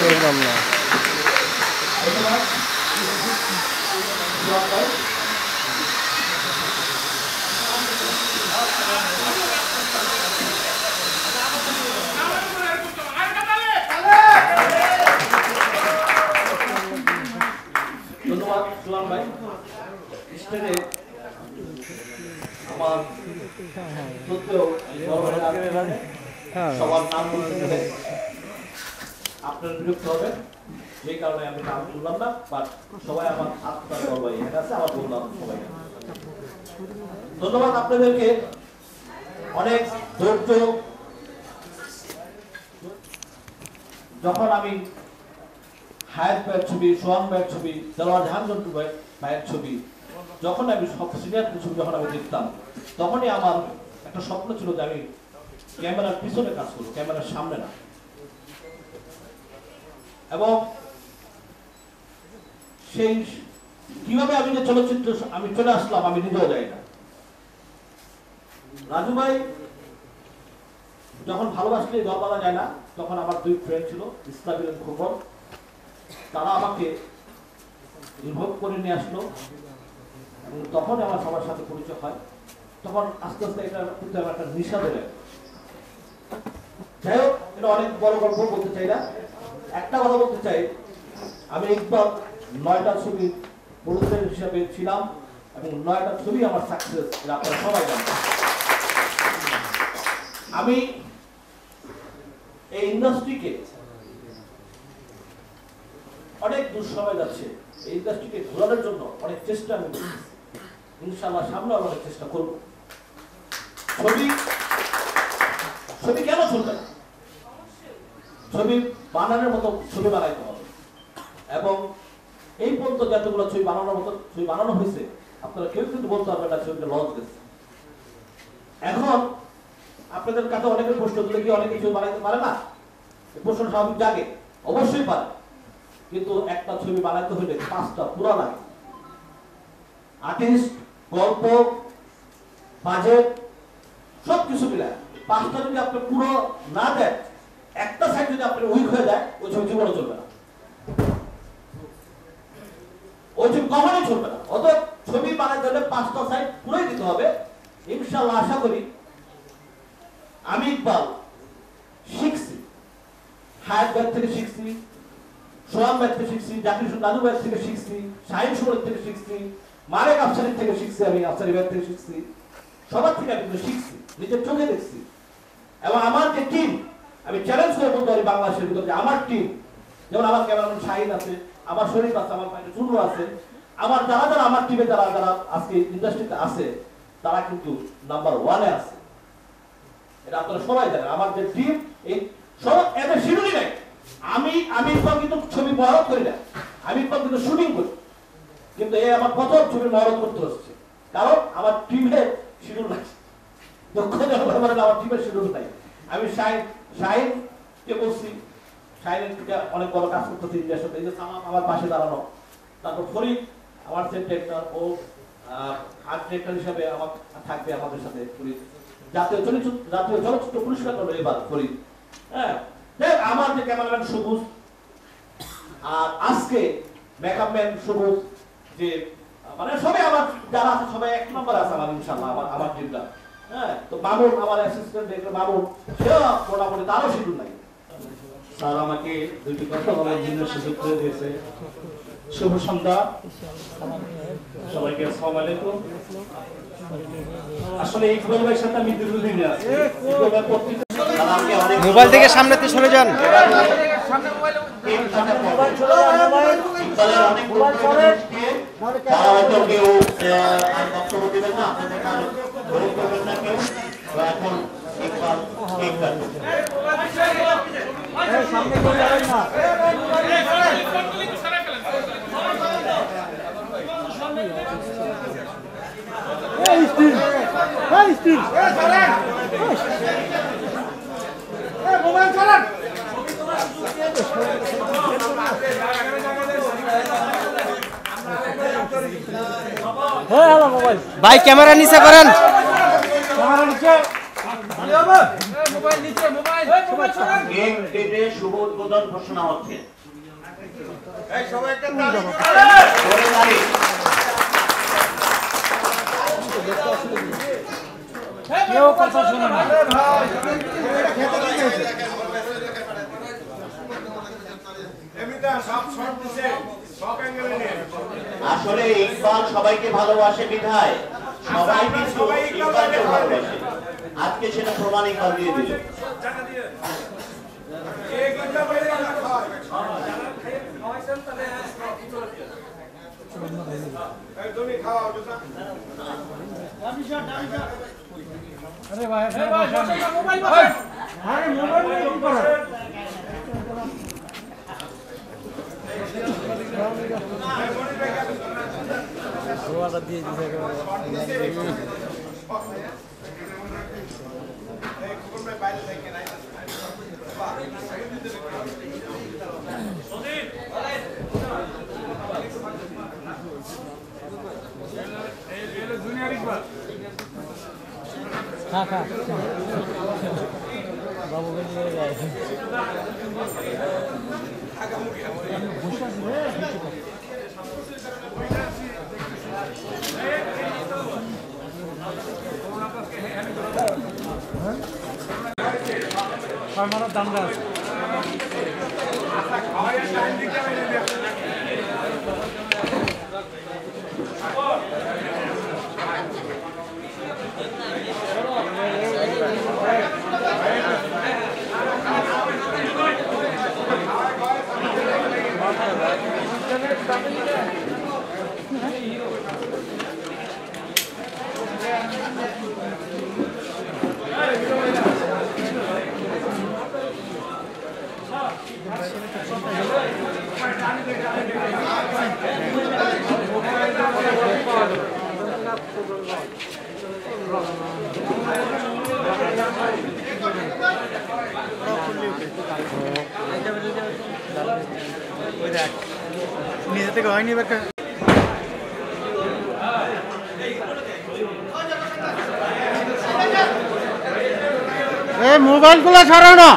বুঝলাম না। ধন্যবাদ সুলাম ভাই। স্টেজে আমার সত্যিও সবার নাম বলতে গেলে আপনার বিরক্ত হবে, যে কারণে আমি নাম বললাম না, বাট সবাই আমার আত্মার গর্ব এখানে আছে, আমার বললাম সবাই। ধন্যবাদ আপনাদেরকে, অনেক ধৈর্য। যখন আমি হায়াত ভাইয়ের ছবি, সোহান ভাইয়ের ছবি, দেলোয়ার জাহান জন্টু ভাইয়ের ছবি, যখন আমি সব সিনিয়র ছবি যখন আমি দেখতাম, তখনই আমার একটা স্বপ্ন ছিল যে আমি ক্যামেরার পিছনে কাজ করবো, ক্যামেরার সামনে না। এবং সেই কিভাবে আমি যে চলচ্চিত্র আমি চলে আসলাম আমি নিজেও যাই না। রাজু ভাই যখন ভালোবাসলে দল বাঁধা যায় না, তখন আমার দুই ফ্রেন্ড ছিল, ইসলামিল খবর, তারা আমাকে ইনভলভ করে নিয়ে আসলো এবং তখন আমার সবার সাথে পরিচয় হয়। তখন আস্তে আস্তে এটা কিন্তু আমার একটা নেশা ধরে। যাই হোক, এটা অনেক বড় গল্প বলতে চাই না, একটা কথা বলতে চাই, আমি একবার 9টা ছবি প্রযোজক হিসাবে ছিলাম এবং 9টা ছবি আমার সাকসেস, এটা আপনারা সবাই জানেন। আমি এই ইন্ডাস্ট্রিকে অনেক দূর সময় যাচ্ছে, এই ইন্ডাস্ট্রিকে ঘোরানোর জন্য অনেক চেষ্টা আমি করছি, ইনশাআল্লাহ সামনে অনেক চেষ্টা করব। ছবি কেন চলবে না? ছবি বানানোর মতো ছবি বানাইতে হবে এবং এই পর্যন্ত যতগুলো ছবি বানানোর মতো ছবি বানানো হয়েছে, আপনারা কেউ কিন্তু বলতে পারবেন না ছবিটা লস গেছে। এখন আপনাদের কাছে অনেকের প্রশ্ন দিলে কি অনেকে ছবি বানাইতে পারে না? প্রশ্ন স্বাভাবিক জাগে, অবশ্যই পারে, কিন্তু একটা ছবি বানাইতে হলে 5টা পুরো লাগে। আর্টিস্ট, গল্প, বাজেট সবকিছু মিলে 5টা যদি আপনি পুরো না দেন, একটা সাইড যদি আপনার উইক হয়ে যায়, ওই ছবি জীবনে চলবে না, ওই ছবি কখনোই চলবে না। অতএব ছবি বানাইতে হলে 5টা সাইড পুরোই দিতে হবে। ইনশাআল্লাহ আশা করি আমি ইকবাল শিখছি, হায়াত ভাই থেকে শিখছি, সোহান ভাই থেকে শিখছি, জাকির হোসেন দাদু ভাই থেকে শিখছি, শাহিন সুমন থেকে শিখছি, মারেক আফসারি থেকে শিখছি, আমি আফসারি ভাই থেকে শিখছি, সবার থেকে আমি শিখছি, নিজের চোখে দেখছি। এবং আমার যে টিম, আমি চ্যালেঞ্জ করে বলতে পারি বাংলাদেশের ভিতরে যে আমার টিম, যেমন আমার ক্যামেরাম্যান শাহিন আছে, আমার শরীফ আছে, আমার পাশে চুনু আছে, আমার যারা যারা আমার টিমে যারা যারা আজকে ইন্ডাস্ট্রিতে আছে, তারা কিন্তু নাম্বার 1-এ আছে। এটা আপনারা সবাই জানেন। আমার যে টিম, এই সব এদের শিডিউলই নাই। আমি কিন্তু ছবি মহরত করি না, আমি কিন্তু শুটিং করি, কিন্তু এই আমার প্রথম ছবির মহরত করতে হচ্ছে, কারণ আমার টিমের শিডিউল নাই, দক্ষতা আমার টিমের শিডিউল নাই। আমি শাহিনকে বলছি, শাহিনের থেকে অনেক বড় কাজ করতেছি ইন্ডিয়ার সাথে, এই যে আমার পাশে দাঁড়ানো, তারপর ফরিদ আমার সেট ডিরেক্টর, ও আর্ট ডিরেক্টর হিসাবে আমার থাকবে আমাদের সাথে। ফরিদ জাতীয় চলচ্চিত্র পুরস্কার করলো এবার ফরিদ। হ্যাঁ, দেখ আমার যে ক্যামেরাম্যান সবুজ, আর আজকে মেকআপ ম্যান সবুজ, যে মানে সবাই আমার যারা আছে সবাই 1 নম্বর আছে আমার, ইনশাআল্লাহ আমার টিমটা। হ্যাঁ, তো মামুন আমার অ্যাসিস্ট্যান্ট ডিরেক্টর মামুন, সেও মোটামুটি তারও শিডিউল নাই। স্যার আমাকে দুটি কথা বলার জন্য সুযোগ করে দিয়েছে। শুভ সন্ধ্যা সবাইকে, আসসালামু আলাইকুম। আসলে ইকবাল ভাইয়ের সাথে আমি দীর্ঘদিন আছি, মোবাইল থেকে সামনেতে সরে যান। ভাই ক্যামেরা নিচে করেন, শুভ উদ্বোধন ঘোষণা হচ্ছে। কেউ কথা শুনে না। আসলে ইকবাল সবাইকে ভালোবাসে বিধায় সবাই কিন্তু ইকবালকে ভালোবাসে। আজকে সেটা প্রমাণ ইকবাল দিয়ে দিল। আরে ভাই মোবাইল আরে মোবাইল নিয়ে কি করো? ওয়াদা দিয়ে দিছে খা খা বাবুকে নিয়ে যায় আমার দাম আছে নিজে থেকে হয়নি ব্যাপারটা এই মোবাইলগুলো ছাড়াও না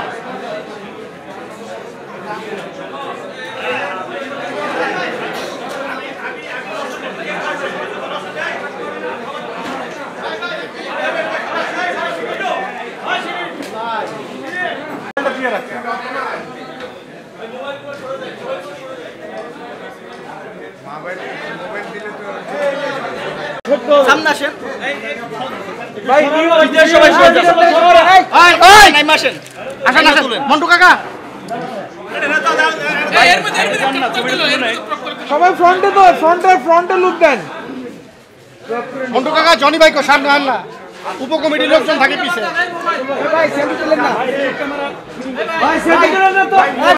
সামনে আসেন ভাই বিদেশ সবাই শুনে আসেন আসেন মন্টু কাকা সবাই ফ্রন্টে লুক দেন মন্টু কাকা জনি ভাই কো সামনে আন না উপকমিটির লোকজন থাকে পিছে ভাই সেলফি তুলেন না ভাই সেলফি তুলেন না তো